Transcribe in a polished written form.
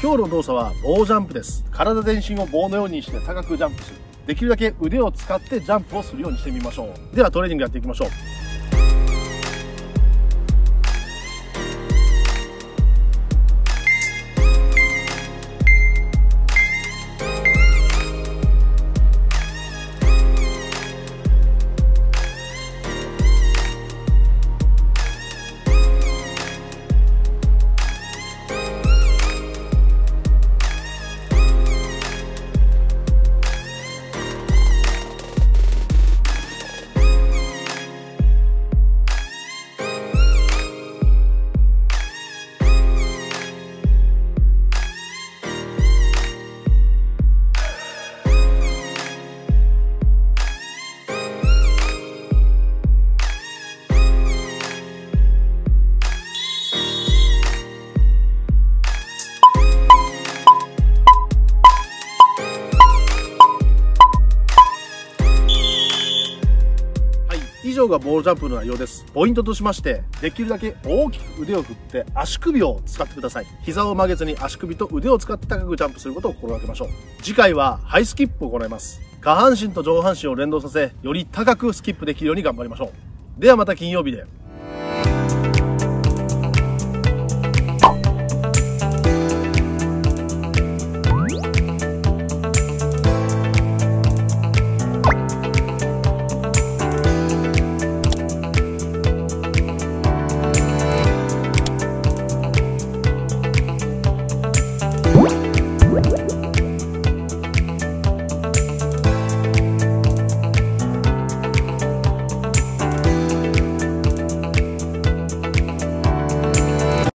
今日の動作は棒ジャンプです。体全身を棒のようにして高くジャンプする。できるだけ腕を使ってジャンプをするようにしてみましょう。ではトレーニングやっていきましょう。以上がボールジャンプの内容です。ポイントとしまして、できるだけ大きく腕を振って足首を使ってください。膝を曲げずに足首と腕を使って高くジャンプすることを心がけましょう。次回はハイスキップを行います。下半身と上半身を連動させ、より高くスキップできるように頑張りましょう。ではまた金曜日で。